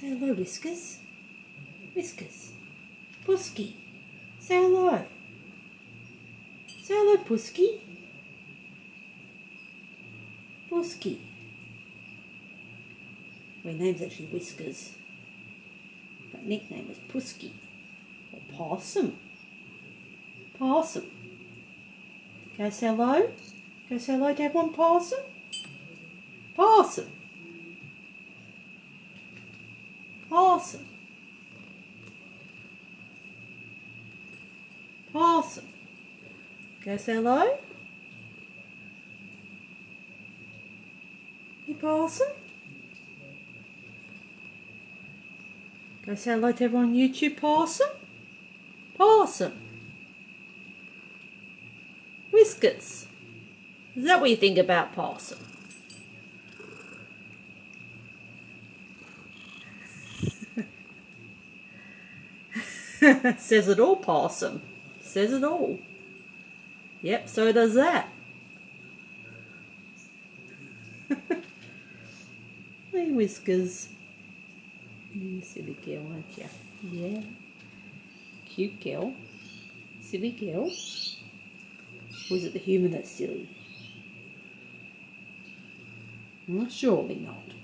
Say hello, Whiskas. Whiskas. Pusky. Say hello. Say hello, Pusky. Pusky. My name's actually Whiskas, but nickname was Pusky or Possum. Possum. Go say hello. Go say hello to everyone, Possum. Possum. Possum. Possum. Go say hello. Hey, Possum. Go say hello to everyone on YouTube, Possum. Possum. Whiskas. Is that what you think about Possum? Says it all, Possum. Says it all. Yep, so does that. Hey, Whiskas. You silly girl, aren't you? Yeah. Cute girl. Silly girl. Or is it the human that's silly? Well, surely not.